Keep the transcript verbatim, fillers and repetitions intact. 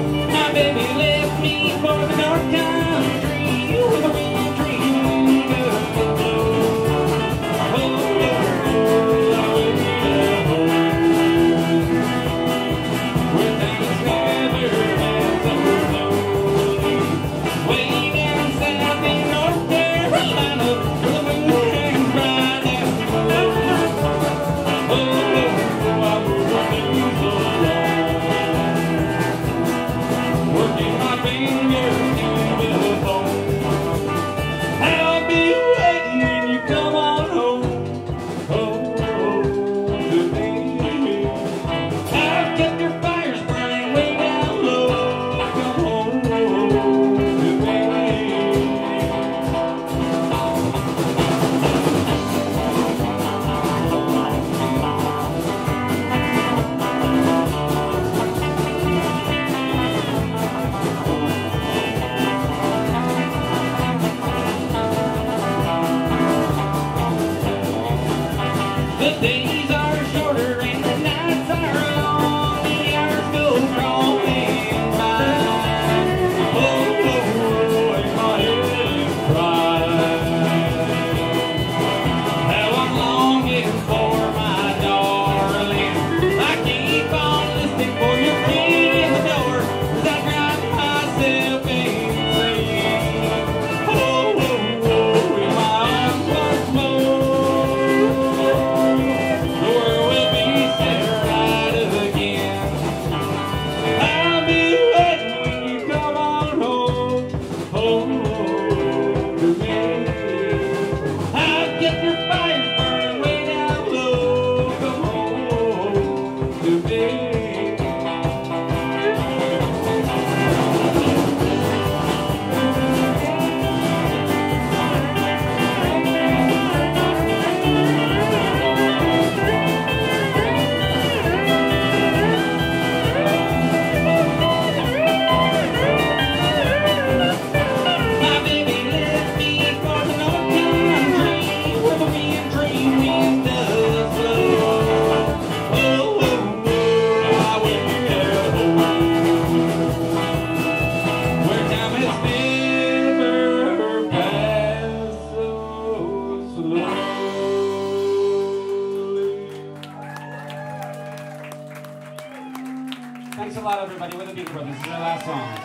My baby left me for the North Country with a wind dream of the blow. Oh, oh, I will be home where things never had so low. Way down south in North Carolina, where the moon hangs bright as the snow. Oh, oh, I will lose alone. Working my fingers to the bone. I'll be waiting when you come on home. Oh, oh, to me. I've kept your fires burning way down low. Come home to me. The days are shorter and the nights are long, and the hours go crawling by. Oh, oh, oh, and my head is fried. How I'm longing for my darling. I keep on listening for your key in the door as I drive myself insane. Oh, oh, oh, in my arms once more. Get your fire burning way down low. Come home to me. My baby left me for the North Country with a wind dream wind does blow. Oh, oh, oh, I will be home where time has never passed so slowly. Thanks a lot, everybody. We're the Beaker Brothers. This is our last song.